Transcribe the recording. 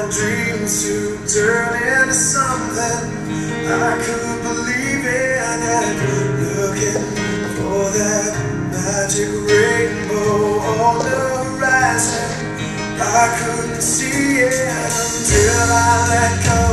my dreams to turn into something I could believe in, and looking for that magic rainbow on the horizon. I couldn't see it until I let go.